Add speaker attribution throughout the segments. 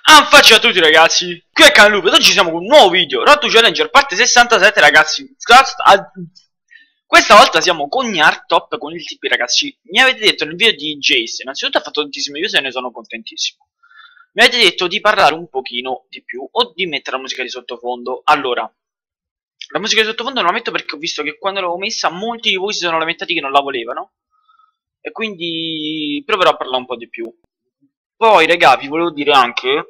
Speaker 1: Faccia a tutti ragazzi, qui è Canlupe, oggi siamo con un nuovo video, Road to Challenger parte 67 ragazzi. Questa volta siamo con Gnartop con il TP ragazzi. Mi avete detto nel video di Jace, innanzitutto ha fatto tantissime views e ne sono contentissimo. Mi avete detto di parlare un pochino di più o di mettere la musica di sottofondo. Allora, la musica di sottofondo non la metto perché ho visto che quando l'avevo messa molti di voi si sono lamentati che non la volevano. E quindi proverò a parlare un po' di più. Poi raga, vi volevo dire anche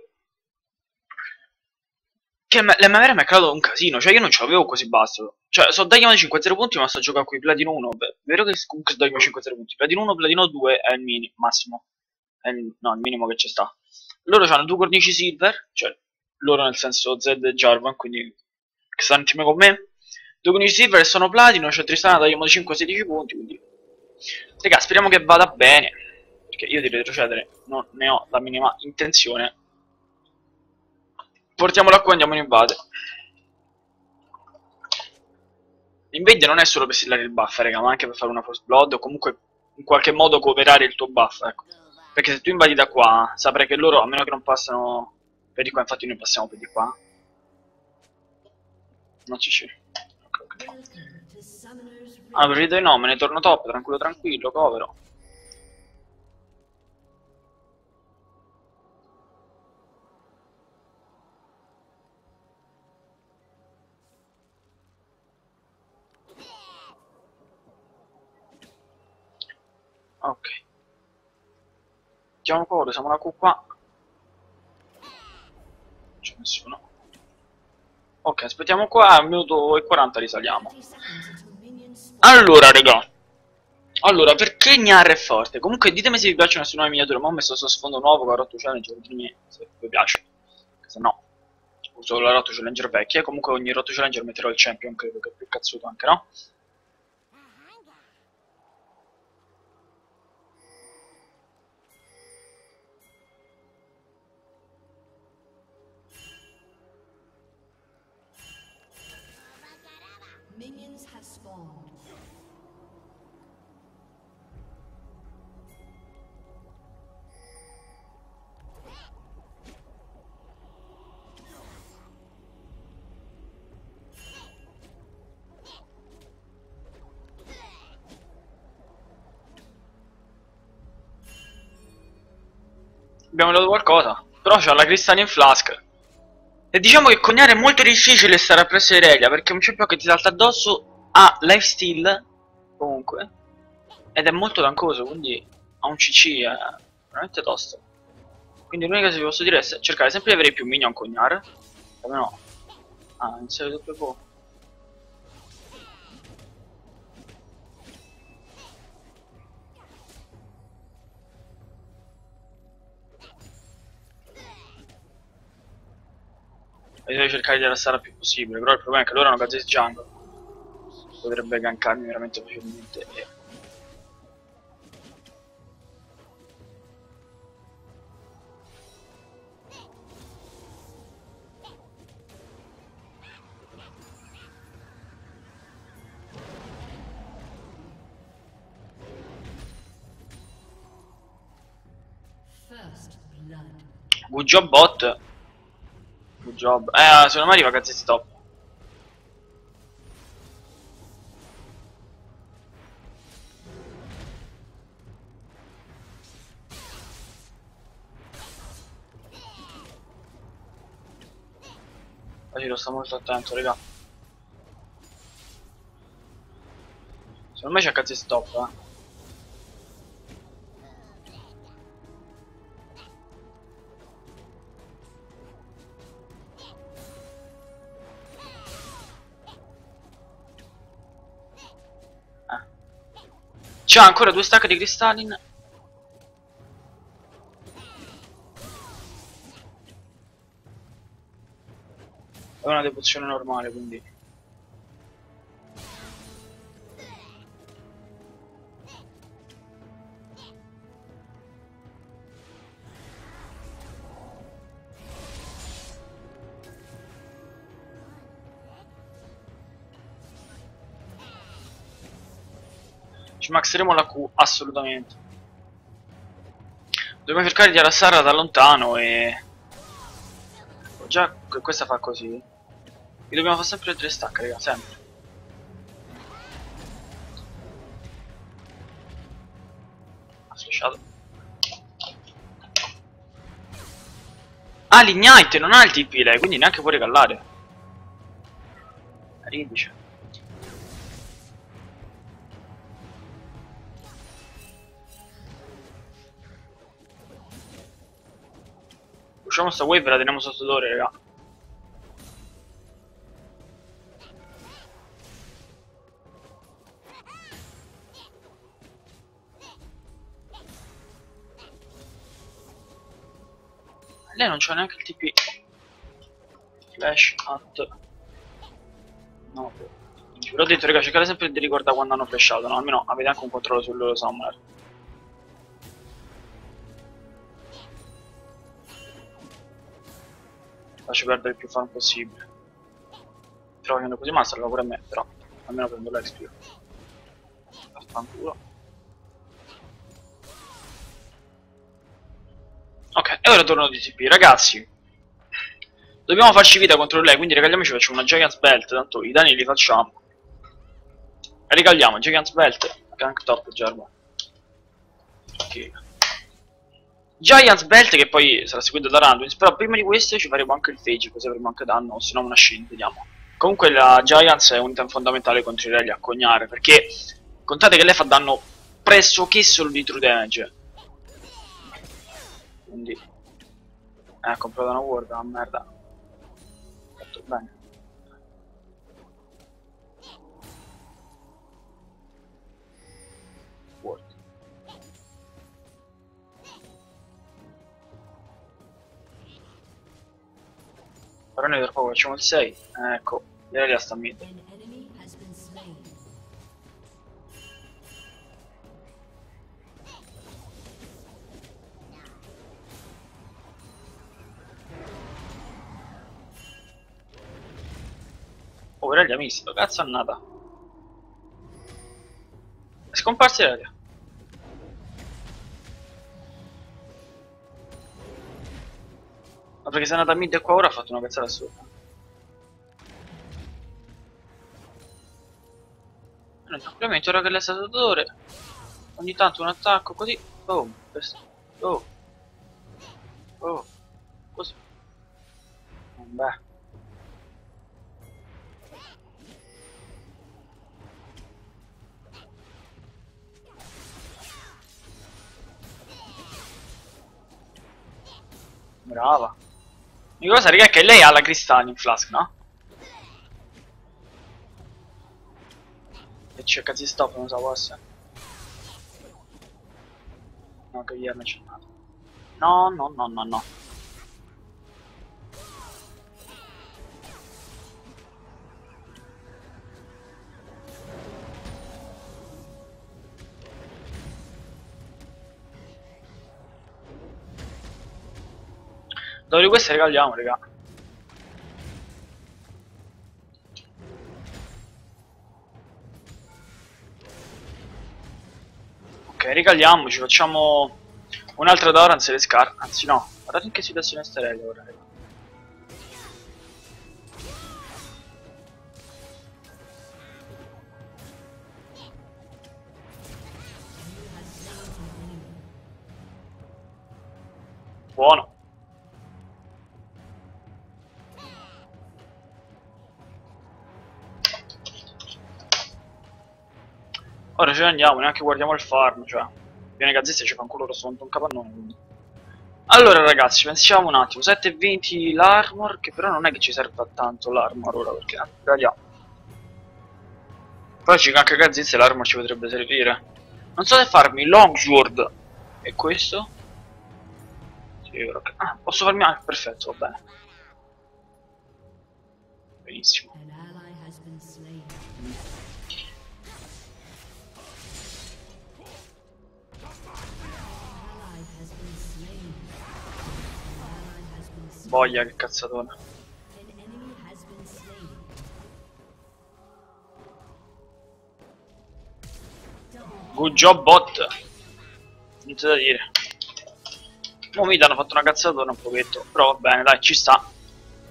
Speaker 1: che l'MR mi è creato un casino, cioè io non ce l'avevo così basso. Cioè, so Diamond 5-0 punti, ma sto giocando qui Platino 1. Beh, vero che comunque sto Diamond 5-0 punti. Platino 1, Platino 2 è il massimo. No, il minimo che ci sta. Loro hanno due cornici silver, cioè loro nel senso Zed e Jarvan, quindi che stanno in team con me. Due cornici silver e sono platino, c'è Tristana Diamond 5-16 punti, quindi raga, speriamo che vada bene, perché io di retrocedere non ne ho la minima intenzione. Portiamola qua e andiamo in invade. L'invade non è solo per stillare il buff, raga, ma anche per fare una first blood o comunque in qualche modo cooperare il tuo buff, ecco. Perché se tu invadi da qua, saprai che loro, a meno che non passano per di qua, infatti noi passiamo per di qua. Non ci c'è. Ok. Ah, preferito no, me ne torno top, tranquillo tranquillo, covero. Ok. Mettiamo coro, siamo una Q qua. Non c'è nessuno. Ok, aspettiamo qua, a 1 minuto e 40 risaliamo. Allora, raga. Allora, perché Gnar è forte? Comunque ditemi se vi piacciono queste nuove miniature. Ma ho messo questo sfondo nuovo con la Rotto Challenger, ditemi se vi piace. Se no, uso la Rotto Challenger vecchia. Comunque ogni Rotto Challenger metterò il Champion, credo che è più cazzuto anche, no?
Speaker 2: Minions have spawned.
Speaker 1: Abbiamo dato qualcosa. Però c'ha la Crystalline Flask. E diciamo che con Gnar è molto difficile stare appresso di Irelia, perché un champion che ti salta addosso ha lifesteal, comunque, ed è molto tancoso, quindi ha un CC, è veramente tosto. Quindi l'unica cosa che vi posso dire è cercare sempre di avere più minion con Gnar. Almeno... Ah, iniziare doppio po'. E devo cercare di arrestare il più possibile, però il problema è che loro hanno Gazette Jungle. Potrebbe gankarmi veramente facilmente e...
Speaker 2: First blood.
Speaker 1: Good job bot. Good job. Secondo me arriva Gazette Stop. Lo sta molto attento, raga. Secondo me c'è Gazette Stop, C'ha ancora 2 stack di Crystalline. È una devozione normale, quindi. Ci maxeremo la Q, assolutamente. Dobbiamo cercare di arrassarla da lontano e Già questa fa così. E dobbiamo fare sempre le 3 stack, raga, sempre. Ha flashato. Ah, l'ignite, non ha il TP lei, quindi neanche può regallare. Ridice. Usciamo sta wave e la teniamo sotto d'ore, raga. Lei non c'ha neanche il TP. Flash at. No. Ve l'ho detto, raga, cercate sempre di ricordare quando hanno flashato, no? Almeno avete anche un controllo sul loro summoner. Faccio perdere il più farm possibile. Però facendo così masterlo pure a me, però almeno prendo l'exp. Affanculo. Ok, e ora torno di TP, ragazzi. Dobbiamo farci vita contro lei, quindi regaliamoci, facciamo una Giant's Belt, tanto i danni li facciamo. Regaliamo Giant's Belt, gank top Jarvan. Ok. Giant's Belt che poi sarà seguito da Randuin, però prima di questo ci faremo anche il Phage, così avremo anche danno, o se no una shield, vediamo. Comunque la Giants è un item fondamentale contro i reli a cognare, perché contate che lei fa danno pressoché solo di true damage. Quindi ho comprato una ward, una merda. Fatto bene. Ward. Ora noi tra poco facciamo il 6. Ecco, Irelia sta mid.
Speaker 2: An enemy has been slain.
Speaker 1: Oh, Irelia misto, cazzo è nata. È scomparsa Irelia. Ma perché sei andata a mid e qua ora ha fatto una cazzata assurda. Ovviamente ora che lei è stato d'ore, ogni tanto un attacco così, boom, questo, oh, oh, così. Beh. Brava. L'unica cosa, raga, è che lei ha la cristalli in flask, no? E c'è cazzi stop, non so, può essere. No, che ieri c'è nato. No, no, no, no, no. Dopo di queste regaliamo, raga. Ok, regaliamoci, facciamo un'altra da Orange e le scarpe. Anzi no, guardate in che situazione starei ora, raga. Buono. Ora ce ne andiamo, neanche guardiamo il farm, cioè. Viene Gazzetta e ci fa un culo rosso, un capannone, quindi. Allora ragazzi, pensiamo un attimo, 7,20 l'armor, che però non è che ci serva tanto l'armor ora, perché regaliamo. Poi ci anche Gazzetta e l'armor ci potrebbe servire. Non so se farmi Longsword e questo. Sì, ora che... Ah, posso farmi anche, perfetto, va bene. Benissimo.
Speaker 2: An ally has been slain. Ally has been slain. An ally has been slain.
Speaker 1: Voglia che cazzatona.
Speaker 2: An enemy has been slain.
Speaker 1: Good job bot. Niente da dire. Mo mi hanno fatto una cazzatona un pochetto, però va bene, dai, ci sta.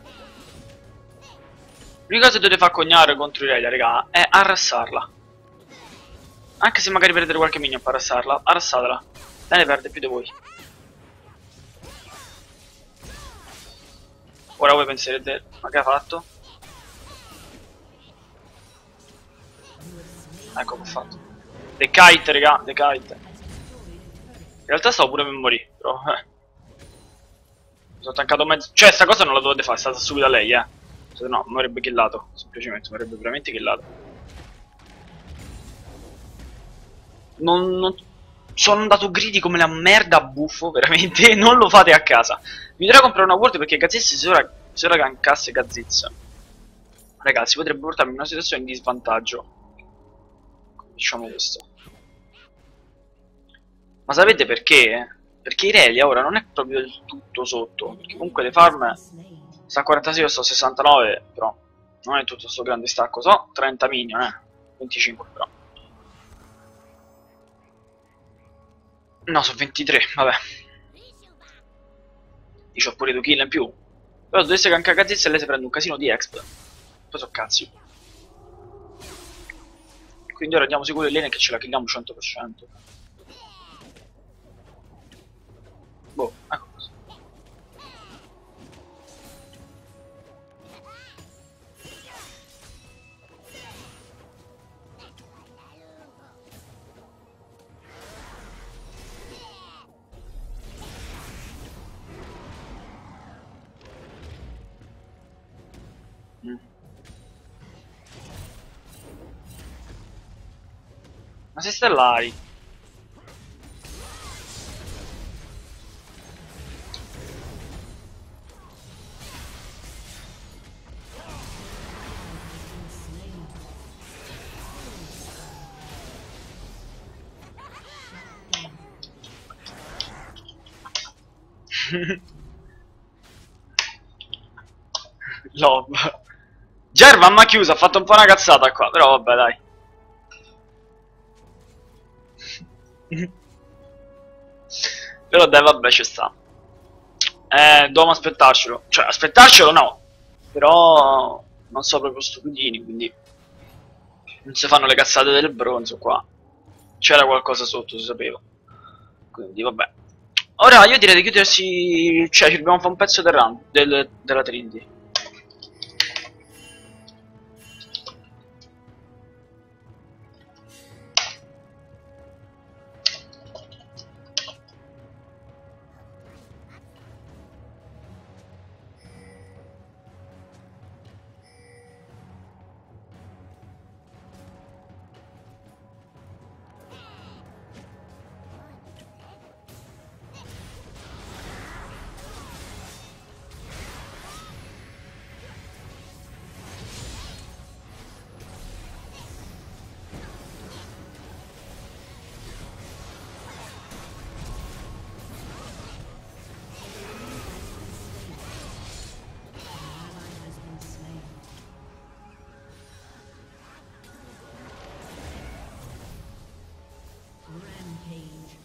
Speaker 1: L'unica cosa che dovete fare cognare contro Irelia, raga, è arrassarla. Anche se magari perdete qualche minion per arrassarla, arrassatela. Lei ne perde più di voi. Ora voi penserete, ma che ha fatto? Ecco che ho fatto. The kite, raga, the kite. In realtà stavo pure per morire, però mi sono tancato mezzo. Cioè, sta cosa non la dovete fare, è stata stupida lei, Se no, mi avrebbe killato. Semplicemente, mi avrebbe veramente killato. Non sono andato greedy come la merda a buffo, veramente. Non lo fate a casa. Mi dovrei comprare una ward perché Gazzizzi se ora gankasse Gazzizzi. Ragazzi, potrebbe portarmi in una situazione di svantaggio. Diciamo questo. Ma sapete perché? Perché Irelia ora non è proprio del tutto sotto. Perché comunque le farm sta a 46, io sto a 69, però non è tutto sto grande stacco. So 30 minion, 25 però. No, sono 23, vabbè. Io ho pure 2 kill in più. Però se dovesse gankare Gazzizzi e lei si prende un casino di exp. Poi so cazzi. Quindi ora andiamo sicuri lane che ce la killiamo 100%. Boh, ecco così. Ma sei stellari. Love. Gervan m'ha chiuso, ha fatto un po' una cazzata qua, però vabbè dai. Però dai vabbè ci sta. Dobbiamo aspettarcelo. Cioè aspettarcelo no. Però non so proprio stupidini, quindi non si fanno le cazzate del bronzo qua. C'era qualcosa sotto, si sapeva. Quindi vabbè. Ora io direi di chiudersi. Cioè ci dobbiamo fare un pezzo del run della Trinity.
Speaker 2: Rampage.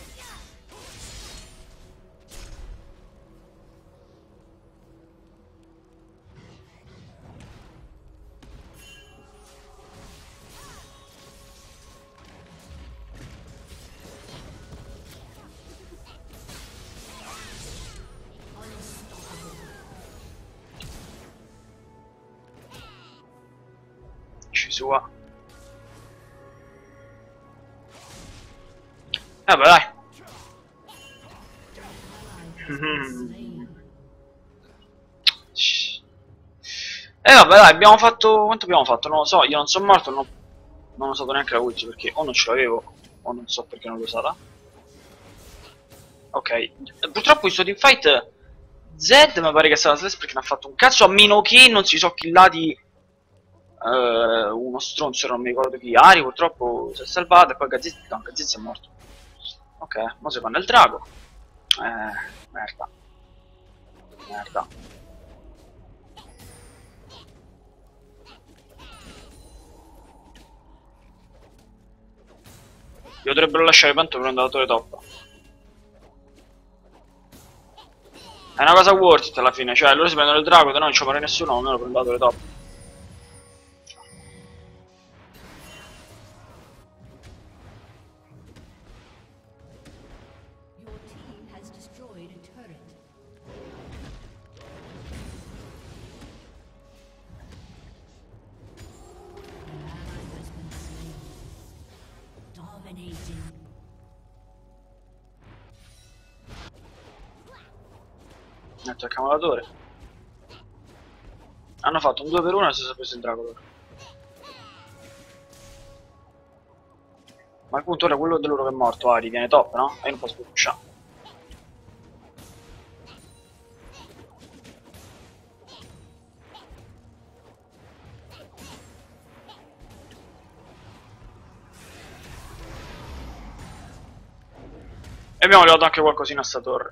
Speaker 1: Ci sua. Vabbè dai. E vabbè dai, abbiamo fatto. Quanto abbiamo fatto? Non lo so, io non sono morto, non ho usato neanche la ulti perché o non ce l'avevo o non so perché non l'ho usata. Ok, purtroppo in questo teamfight Zed mi pare che sia la slash perché ne ha fatto un cazzo, a meno che non si sono killati uno stronzo, non mi ricordo chi, Ari purtroppo si è salvato e poi Gazzizzi, no, Gazzizzi è morto. Ok, ora si fa nel drago. Merda. Merda. Io dovrebbero lasciare tanto per un andatore top. È una cosa worth it alla fine, cioè loro si prendono il drago, da noi non ci muore nessuno, almeno per un andatore top. Metto il accumulatore. Hanno fatto un 2 per 1 e si sono preso il drago loro. Ma appunto ora quello di loro che è morto, Ari, viene top, no? E io non posso più pushare. E abbiamo levato anche qualcosina a sta torre.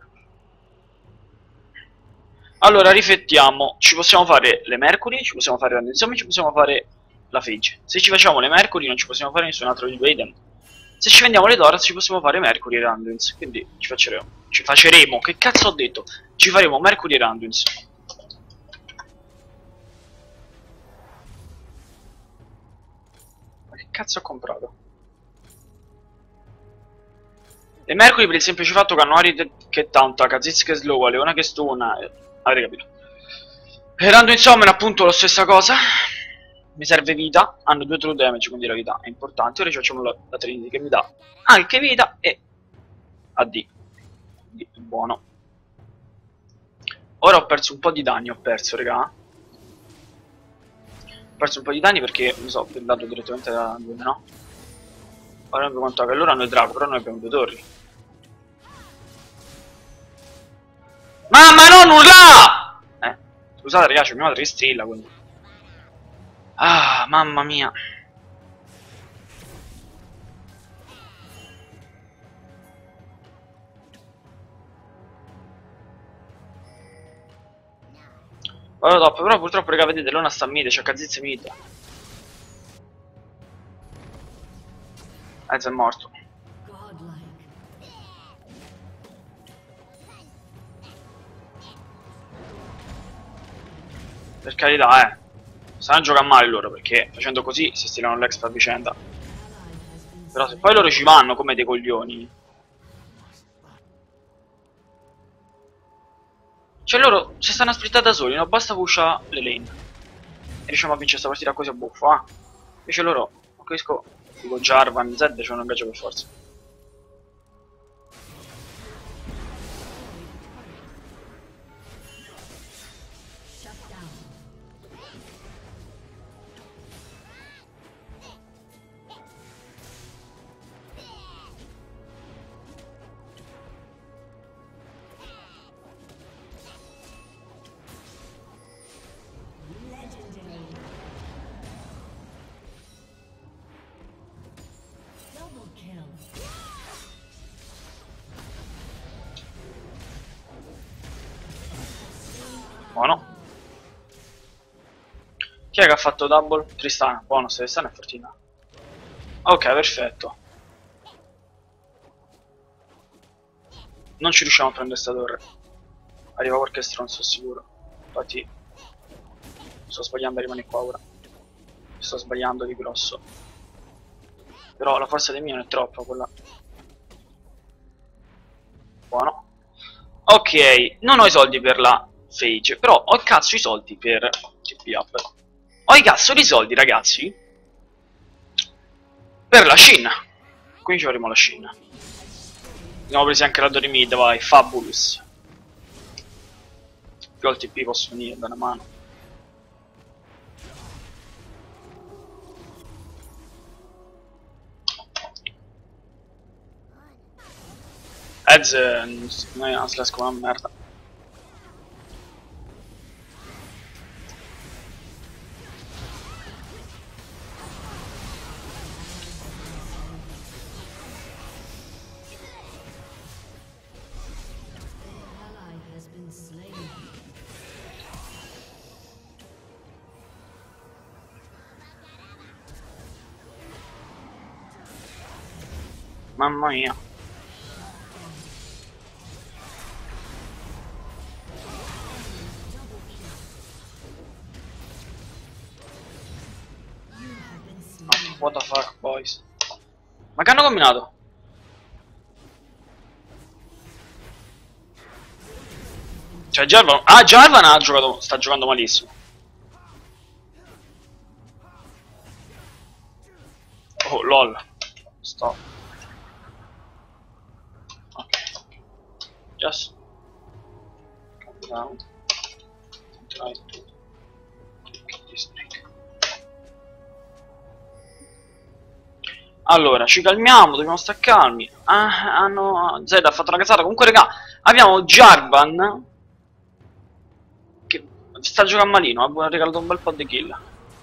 Speaker 1: Allora, riflettiamo. Ci possiamo fare le Mercury, ci possiamo fare la insomma, ci possiamo fare la Phage. Se ci facciamo le Mercury non ci possiamo fare nessun altro di due item. Se ci vendiamo le Doras ci possiamo fare Mercury e Randuins. Quindi ci facceremo. Ci faceremo. Che cazzo ho detto? Ci faremo Mercury e Randuins. Ma che cazzo ho comprato? Le Mercury per il semplice fatto che hanno Ari che tanta, Kha'Zix che slowa, Leona che stuna. Avete capito? E Randuin Summoner appunto la stessa cosa. Mi serve vita. Hanno 2 true damage, quindi la vita è importante. Ora ci facciamo la Trinity che mi dà anche vita e AD. Quindi è buono. Ora ho perso un po' di danni, ho perso, raga. Ho perso un po' di danni perché mi sono andato direttamente da Randuin, no? Ora non mi conto che loro hanno il drago, però noi abbiamo 2 torri. Mamma non urla! Scusate ragazzi, mia madre che strilla, quindi. Ah, mamma mia. Vado top, però purtroppo raga vedete, Lona sta mid, c'è Kha'Zix mid. Ezio è morto.
Speaker 2: Godlike.
Speaker 1: Per carità, stanno a giocare male loro, perché facendo così si stilano l'ex a vicenda. Però se poi loro ci vanno come dei coglioni. Cioè loro si stanno a splittare da soli, non basta pusha le lane. E riusciamo a vincere questa partita così a buffo, ah. Invece loro, non capisco, dico Jarvan, Zed c'è un ingaggio per forza.
Speaker 2: Shut down. Legendary. Double kill.
Speaker 1: Buono. Chi è che ha fatto double? Tristana, buono, se Tristana è fortina. Ok, perfetto. Non ci riusciamo a prendere sta torre. Arriva qualche stronzo sicuro. Infatti sto sbagliando a rimanere qua ora. Sto sbagliando di grosso. Però la forza del mio non è troppa quella. Buono. Ok, non ho i soldi per la Phage, però ho cazzo i soldi per TP up. Ho i cazzo di soldi, ragazzi, per la Shin. Quindi ci faremo la Shin. Abbiamo preso anche la Dori mid, vai, Fabulous. Più al TP posso venire da una mano. Ezio non è una slash come una merda.
Speaker 2: Ally has been slain.
Speaker 1: Mamma mia. What the fuck, boys? Ma che hanno combinato? Cioè Jarvan... Ah, Jarvan ha giocato... sta giocando malissimo. Oh, lol. Stop. Ok. Yes. Round. Try to kill this snake. Allora, ci calmiamo, dobbiamo stare calmi. No, Zed ha fatto una casata. Comunque, raga, abbiamo Jarvan che sta giocando malino, ha regalato un bel po' di kill.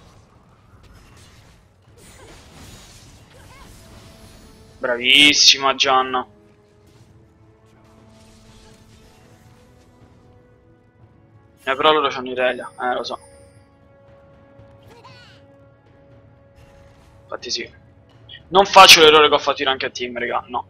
Speaker 1: Bravissima Gianna. Però loro c'hanno Irelia, lo so. Infatti sì. Non faccio l'errore che ho fatto in anche a team, raga, no.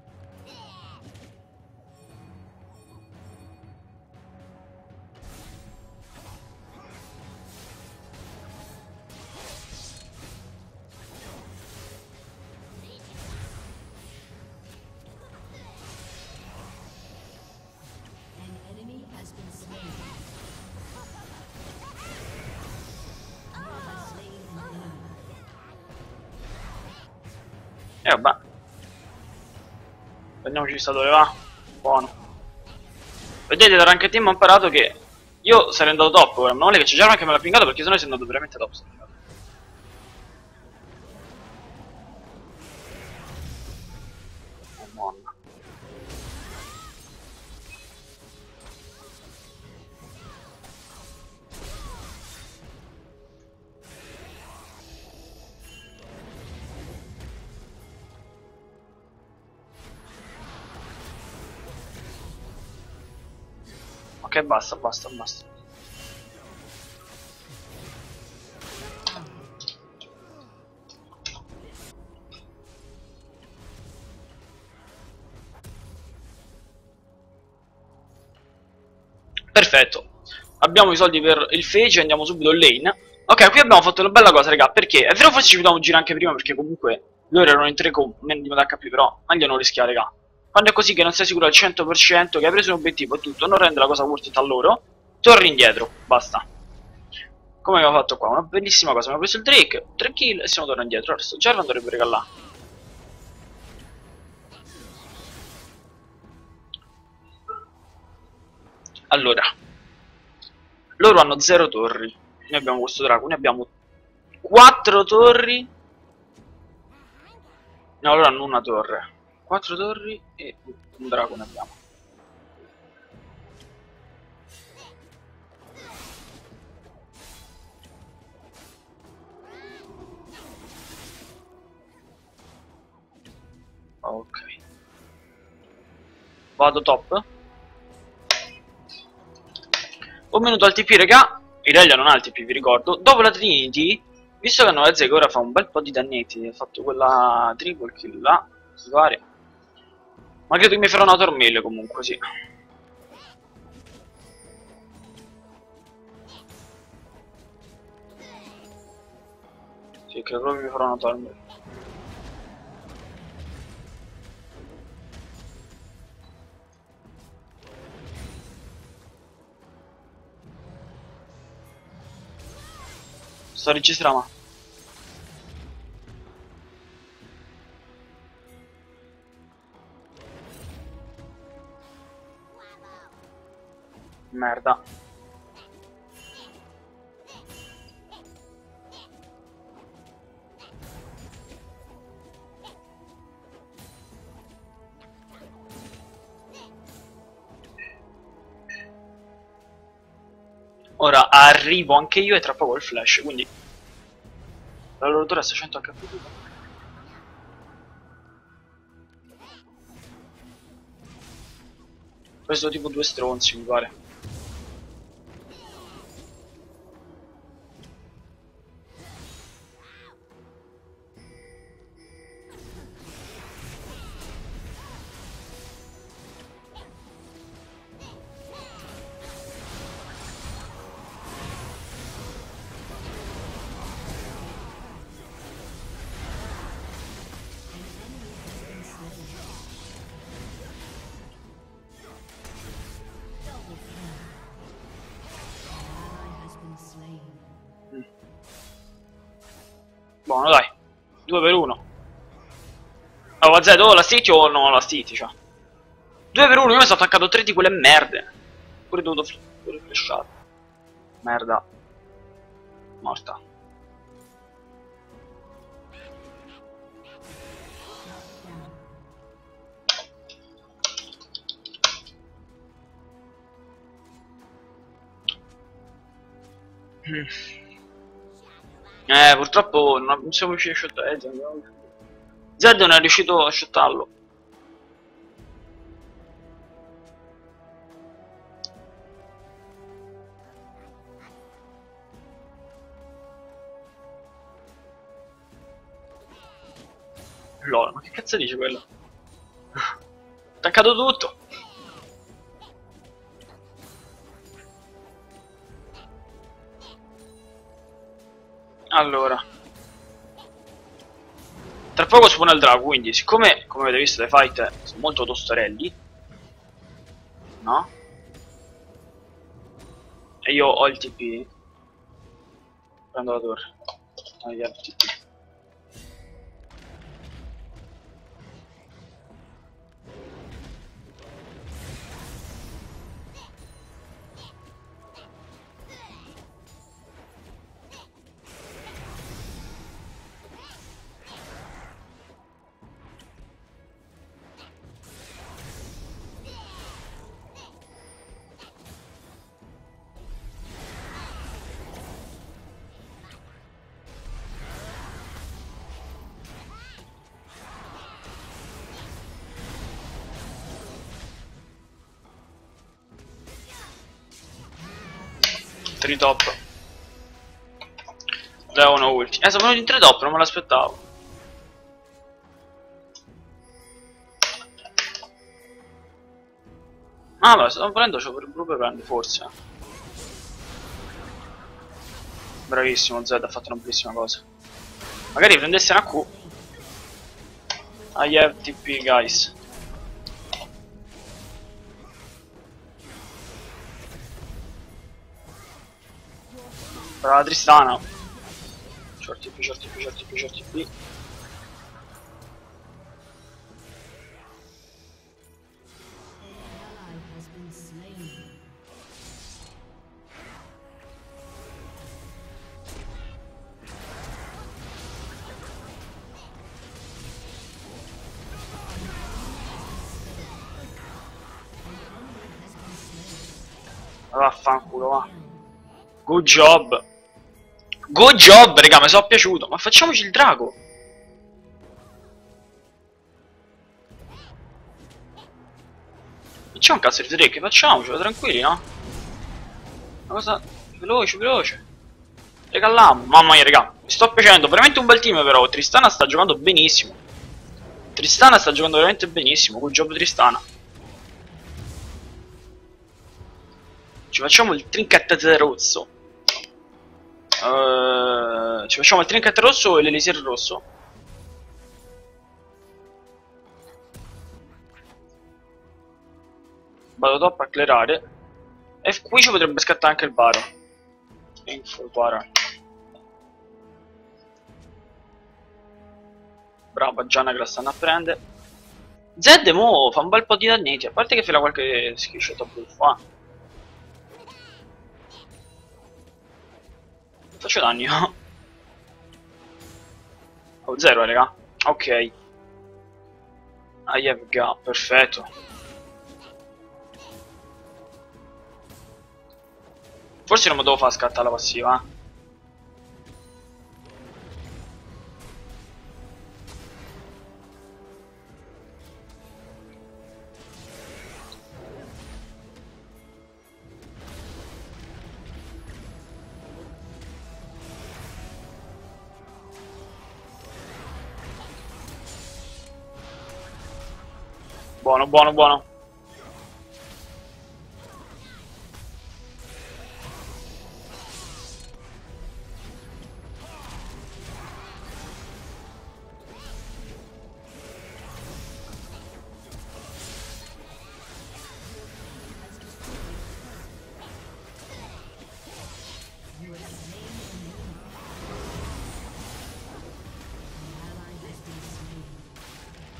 Speaker 2: An enemy has been slain. You have slain an enemy.
Speaker 1: Vabbè. Prendiamoci sta dove va. Buono. Vedete, da rank team ho imparato che io sarei andato top ora. Ma non è che c'è Jarvan che me l'ha pingato, perché sennò sei andato veramente top. Oh, monna. Ok, basta, basta, basta. Perfetto. Abbiamo i soldi per il Fage e andiamo subito in lane. Ok, qui abbiamo fatto una bella cosa, raga, perché è vero forse ci potevamo girare anche prima, perché comunque loro erano in 3 con meno di metà HP, però meglio non rischiare, raga. Quando è così che non sei sicuro al 100%, che hai preso un obiettivo e tutto, non rende la cosa worth it a loro, torni indietro, basta. Come abbiamo fatto qua, una bellissima cosa, abbiamo preso il Drake, 3 kill e siamo tornati indietro. Adesso Jarvan dovrebbe regalare. Allora, loro hanno 0 torri, noi abbiamo questo drago, noi abbiamo 4 torri. No, loro hanno una torre, 4 torri e un drago ne abbiamo. Ok. Vado top. Un minuto al TP, raga. Irelia non ha il TP, vi ricordo. Dopo la Trinity, visto che hanno la Zega ora fa un bel po' di dannetti, ha fatto quella triple kill là, mi pare. Ma credo che mi farà una tormelle comunque, sì. Sì, credo proprio mi farà una tormelle. Sto registrando. Merda. Ora arrivo anche io e tra poco il flash, quindi la loro torre è 600 HP. Ho preso tipo 2 stronzi, mi pare. Buono, dai. 2 per 1. Allora, Zed, o la City o non la City, cioè. 2 per 1, io mi sono attaccato 3 di quelle merde. pure dovuto riflashare. Merda. Morta. Purtroppo non siamo riusciti a shottare Zed non è riuscito a shottarlo. Lol, ma che cazzo dice quello? Attaccato tutto. Allora, tra poco spawn il drago, quindi siccome, come avete visto dai fight, sono molto tostarelli, no? E io ho il TP, prendo la torre. Ah, io ho il TP. Top. Leono ulti. Sono venuti in 3 top, non me l'aspettavo. Ah, ma sto prendendo, c'ho per Blue prende, forse. Bravissimo, Zed ha fatto una bellissima cosa. Magari prendesse una Q. I have TP, guys. Brava Tristana. Short TP, short TP, short TP, short TP. Vaffanculo, va. Good job. Good job, raga, mi sono piaciuto. Ma facciamoci il drago. C'è un cazzo di Drake, facciamocelo, tranquilli, no? Una cosa veloce, veloce. Regalliamo. Mamma mia, raga, mi sto piacendo. Veramente un bel team, però. Tristana sta giocando benissimo. Tristana sta giocando veramente benissimo. Good job, Tristana. Ci facciamo il trinket rosso. Ci facciamo il trinket rosso e l'elisir rosso. Vado top a clearare. E qui ci potrebbe scattare anche il Baron. Info Baron. Brava Gianna che la stanno a prendere. Zed mo fa un bel po' di dannetti. A parte che fa qualche screenshot a buffa. Faccio danni, no? Oh, 0, raga. Ok. I have got, perfetto. Forse non mi devo far scattare la passiva, Buono, buono, buono.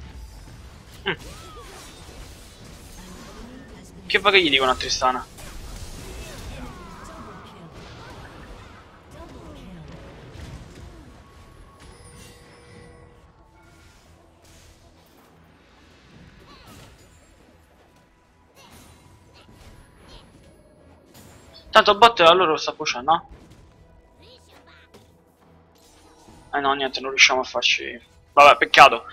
Speaker 1: Che va che gli dicono a Tristana? Tanto bot a loro sta pushando, no? No, niente, non riusciamo a farci... Vabbè, peccato.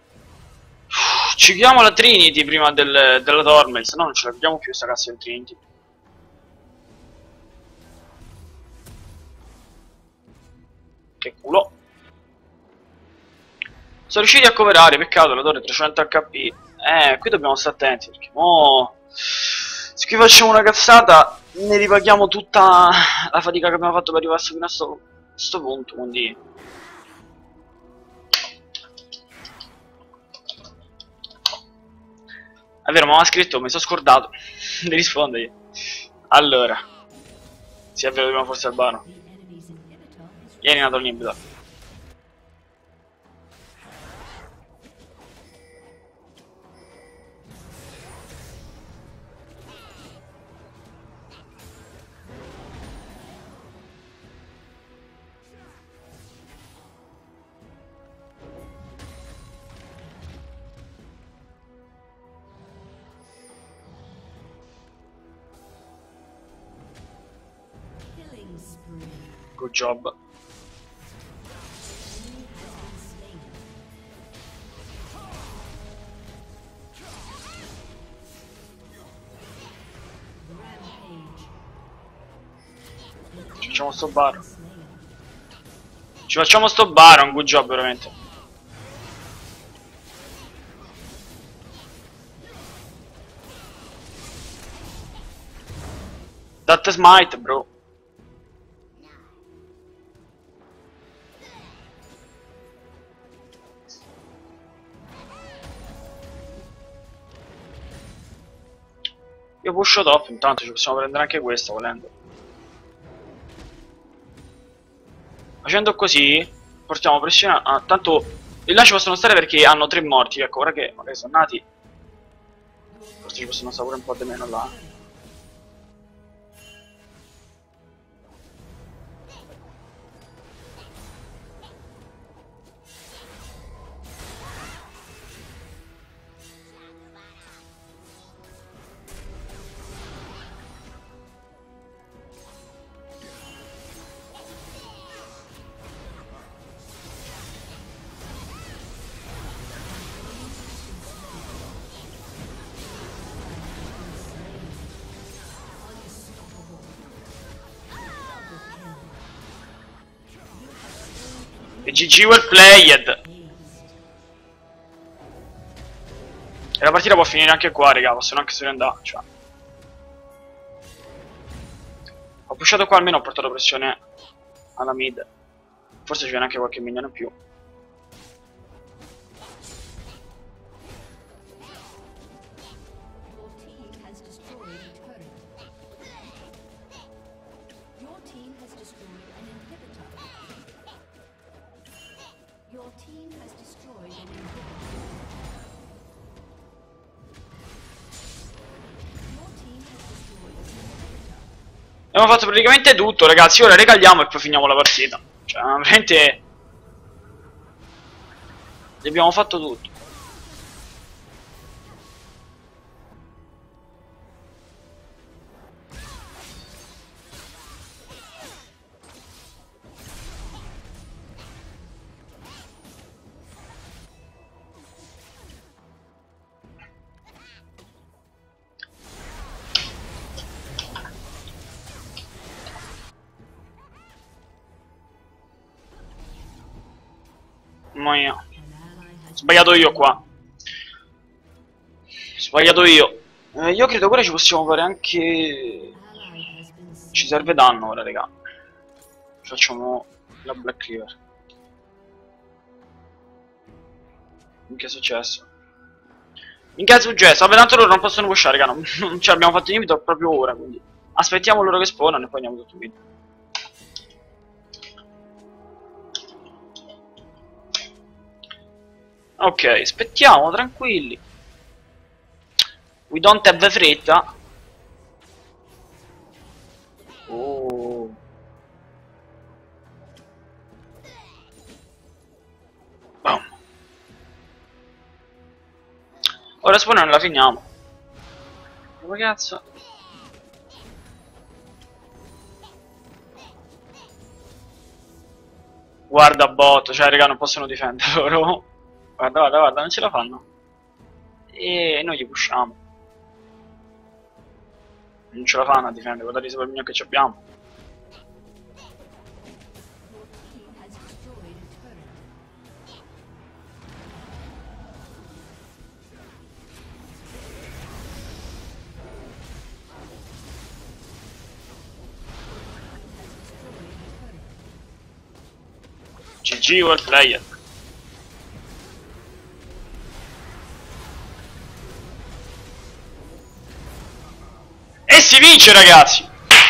Speaker 1: Ci chiamo la Trinity prima della Torment, se no non ce la vediamo più sta cazzo di Trinity. Che culo. Sono riusciti a coverare, peccato, la torre 300 HP. Qui dobbiamo stare attenti, perché se qui facciamo una cazzata, ne ripaghiamo tutta la fatica che abbiamo fatto per arrivare fino a sto punto, quindi... È vero, mi aveva scritto, mi sono scordato di rispondergli. Allora. Sì, è vero, dobbiamo forse al bar. Ieri è nato l'inhibitor.
Speaker 2: Killing spree.
Speaker 1: Good job. Ci facciamo sto bar. Ci facciamo sto Baron, good job veramente. That smite, bro. Io pusho top, intanto ci possiamo prendere anche questa volendo. Facendo così, portiamo pressione a... tanto i là ci possono stare perché hanno 3 morti, ecco, ora che magari sono nati. Forse ci possono stare pure un po' di meno là. E GG well played. E la partita può finire anche qua, raga, possono anche se ne andare, cioè. Ho pushato qua, almeno ho portato pressione alla mid. Forse ci viene anche qualche minione in più. Abbiamo fatto praticamente tutto, ragazzi. Ora regaliamo e poi finiamo la partita. Cioè, veramente... abbiamo fatto tutto. Mamma mia. Sbagliato io qua. Sbagliato io. Io credo che ora ci possiamo fare anche... ci serve danno ora, raga. Facciamo la Black River. Che è successo? Minchia è successo? Vabbè, tanto loro non possono pushare, raga. Non ce l'abbiamo fatto inibito proprio ora, quindi... aspettiamo loro che spawnano e poi andiamo tutto qui. Ok, aspettiamo, tranquilli. We don't have fretta. Oh. Boom. Ora spawn non la finiamo. Ma cazzo? Guarda bot, cioè raga non possono difendere loro. Guarda, guarda, guarda, non ce la fanno. E noi gli pushiamo. Non ce la fanno a difendere, guardate i sopravviventi che ci abbiamo. GG World Player. E si vince ragazzi!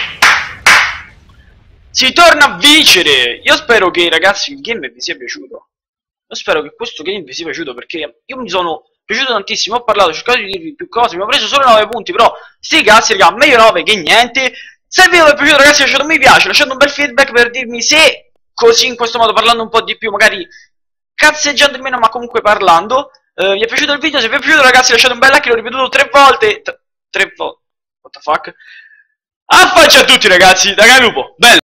Speaker 1: Si torna a vincere! Io spero che ragazzi il game vi sia piaciuto. Io spero che questo game vi sia piaciuto perché io mi sono piaciuto tantissimo, ho parlato, ho cercato di dirvi più cose, mi ho preso solo 9 punti, però sti cazzi raga, meglio 9 che niente. Se il video vi è piaciuto ragazzi lasciate un mi piace, lasciate un bel feedback per dirmi se così in questo modo parlando un po' di più, magari cazzeggiando di meno ma comunque parlando, vi è piaciuto il video, se vi è piaciuto ragazzi lasciate un bel like, l'ho ripetuto 3 volte, 3 volte, what the fuck? Affaccia a tutti ragazzi, da Lupo, bello!